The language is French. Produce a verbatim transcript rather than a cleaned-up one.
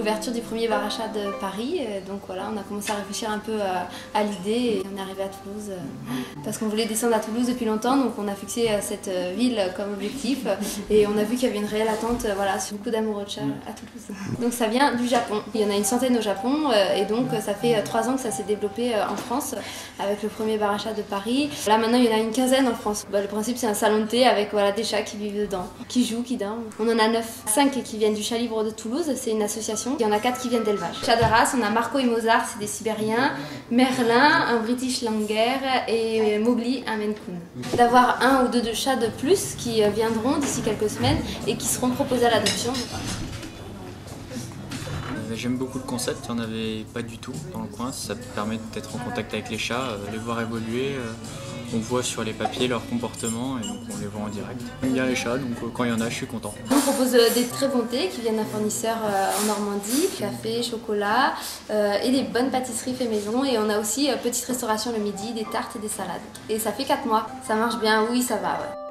l'ouverture du premier bar à chat de Paris. Donc voilà, on a commencé à réfléchir un peu à, à l'idée et on est arrivé à Toulouse parce qu'on voulait descendre à Toulouse depuis longtemps. Donc on a fixé cette ville comme objectif et on a vu qu'il y avait une réelle attente voilà, sur beaucoup d'amoureux de chats à Toulouse. Donc ça vient du Japon. Il y en a une centaine au Japon et donc ça fait trois ans que ça s'est développé en France avec le premier bar à chat de Paris. Là maintenant il y en a une quinzaine en France. Bah, le principe c'est un salon de thé avec voilà, des chats qui vivent dedans, qui jouent, qui dorment. On en a neuf. cinq qui viennent du Chat Libre de Toulouse, c'est une association. Il y en a quatre qui viennent d'élevage. Chats de race, on a Marco et Mozart, c'est des Sibériens, Merlin, un British Langer et Mowgli, un Maine Coon. D'avoir un ou deux de chats de plus qui viendront d'ici quelques semaines et qui seront proposés à l'adoption. J'aime beaucoup le concept, il n'y en avait pas du tout dans le coin. Ça permet d'être en contact avec les chats, les voir évoluer. On voit sur les papiers leur comportement et donc on les voit en direct. J'aime bien les chats, donc quand il y en a, je suis content. On propose des très bons thés qui viennent d'un fournisseur en Normandie, café, chocolat et des bonnes pâtisseries fait maison. Et on a aussi petite restauration le midi, des tartes et des salades. Et ça fait quatre mois, ça marche bien, oui ça va. Ouais.